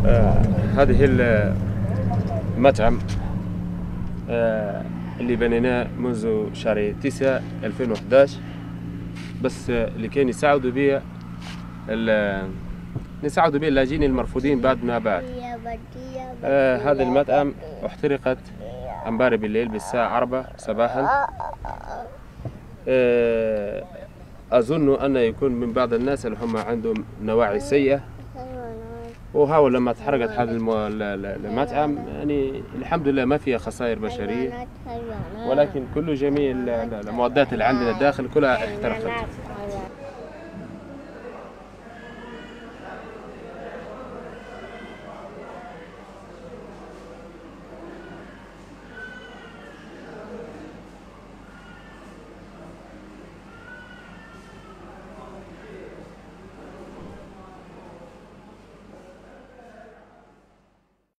هذه المطعم اللي بنيناه منذ شهر 9 2011 بس لكي نساعدوا به اللاجئين المرفوضين بعد ما بعد. هذا المطعم احترقت امبارح بالليل بالساعة 4 صباحا. أظن أن يكون من بعض الناس اللي هم عندهم نواعي سيئة، وهو لما تحرقت هذا المطعم يعني الحمد لله ما فيها خسائر بشرية، ولكن جميع المعدات اللي عندنا داخل كلها احترقت.